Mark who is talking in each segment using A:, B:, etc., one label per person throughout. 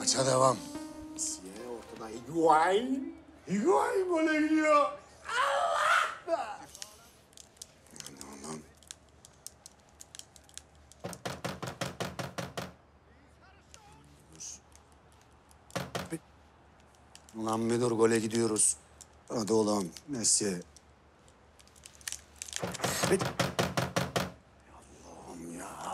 A: Maça devam.
B: Siye ortada Higuain. Higuain gole gidiyor. Allah!
A: Aman. Ulan müdür gole gidiyoruz. Hadi ulan Messi. Allah'ım ya.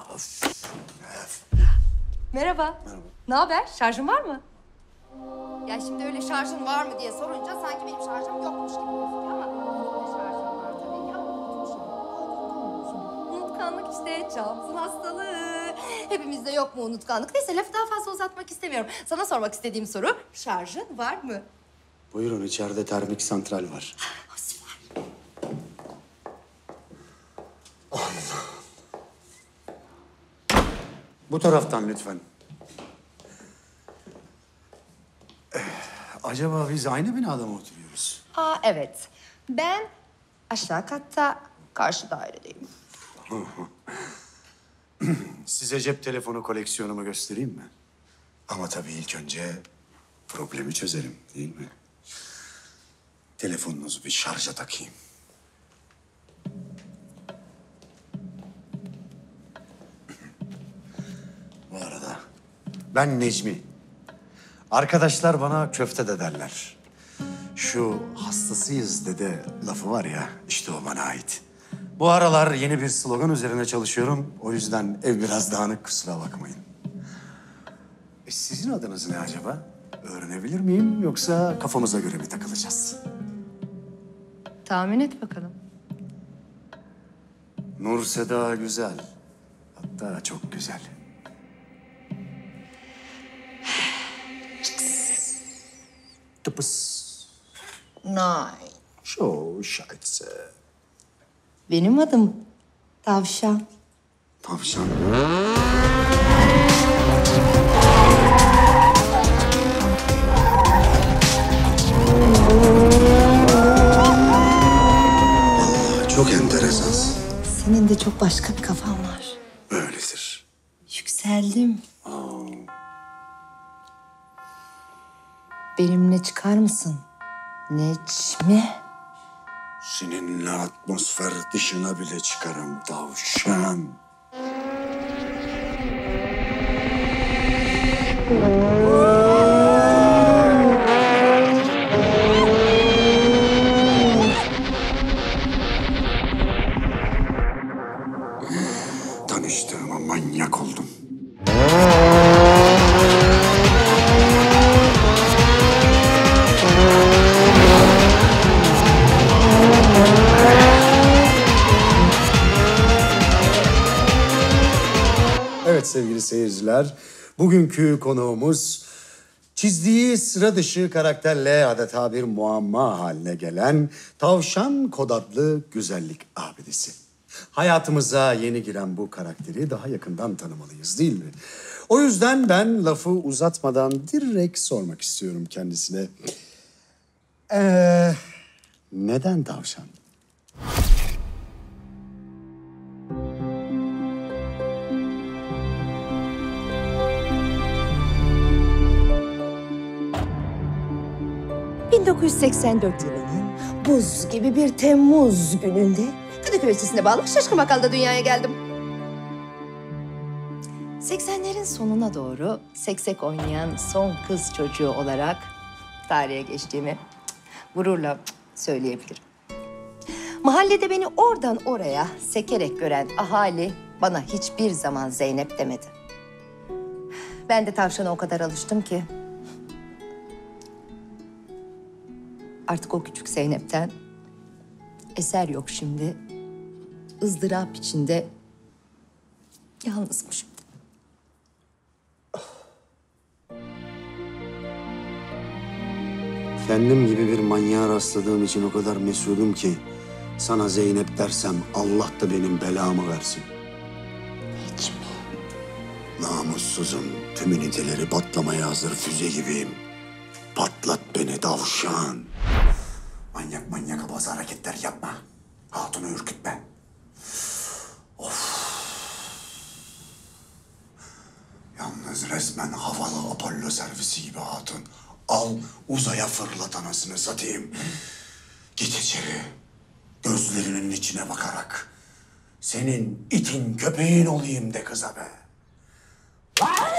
C: Merhaba.
A: Merhaba.
C: Ne haber? Şarjın var mı?
D: Ya şimdi öyle şarjın var mı diye sorunca sanki benim şarjım yokmuş gibi gözüküyor ama benim de şarjım var tabii ya.
C: Unutkanlık işte, çağımızın hastalığı.
D: Hepimizde yok mu unutkanlık? Neyse lafı daha fazla uzatmak istemiyorum. Sana sormak istediğim soru, şarjın var mı?
A: Buyurun içeride termik santral var.
D: Oh, süper.
A: Bu taraftan lütfen. Acaba biz aynı binada mı oturuyoruz?
D: Aa evet. Ben aşağı katta, karşı dairedeyim.
A: Size cep telefonu koleksiyonumu göstereyim mi? Ama tabii ilk önce problemi çözelim, değil mi? Telefonunuzu bir şarja takayım. Bu arada ben Necmi. Arkadaşlar bana köfte de derler. Şu hastasıyız dede lafı var ya, işte o bana ait. Bu aralar yeni bir slogan üzerine çalışıyorum. O yüzden ev biraz dağınık, kusura bakmayın. Sizin adınız ne acaba? Öğrenebilir miyim yoksa kafamıza göre mi takılacağız?
D: Tahmin et bakalım.
A: Nur Seda güzel. Hatta çok güzel. Tıpıs.
D: Nein.
A: Şu şahitse.
D: Benim adım Tavşan.
A: Tavşan. Vallahi çok enteresansın.
D: Senin de çok başka bir kafan var.
A: Öyledir.
D: Yükseldim. Benimle çıkar mısın? Necmi.
A: Seninle atmosfer dışına bile çıkarım tavşan. Tanıştığıma manyak oldum. Evet sevgili seyirciler, bugünkü konuğumuz çizdiği sıra dışı karakterle adeta bir muamma haline gelen Tavşan Kod adlı güzellik abidesi. Hayatımıza yeni giren bu karakteri daha yakından tanımalıyız değil mi? O yüzden ben lafı uzatmadan direkt sormak istiyorum kendisine. Neden tavşan?
D: ...1984 yılının buz gibi bir Temmuz gününde... ...Kadıköy Lisesi'ne bağlı Şaşkın Bakkal'da dünyaya geldim. 80'lerin sonuna doğru seksek oynayan son kız çocuğu olarak... ...tarihe geçtiğimi gururla söyleyebilirim. Mahallede beni oradan oraya sekerek gören ahali... ...bana hiçbir zaman Zeynep demedi. Ben de tavşana o kadar alıştım ki... Artık o küçük Zeynep'ten eser yok şimdi. ızdırap içinde yalnızım şimdi.
A: Kendim gibi bir manyağa rastladığım için o kadar mesudum ki... ...sana Zeynep dersem Allah da benim belamı versin.
D: Hiç mi?
A: Namussuzum, tüm üniteleri patlamaya hazır füze gibiyim. Patlat beni tavşan. Manyak manyak abaz hareketler yapma. Hatunu ürkütme. Of. Yalnız Kız resmen havalı Apollo servisi gibi hatun. Al uzaya fırlat anasını satayım. Git içeri. Gözlerinin içine bakarak. Senin itin köpeğin olayım de kıza be.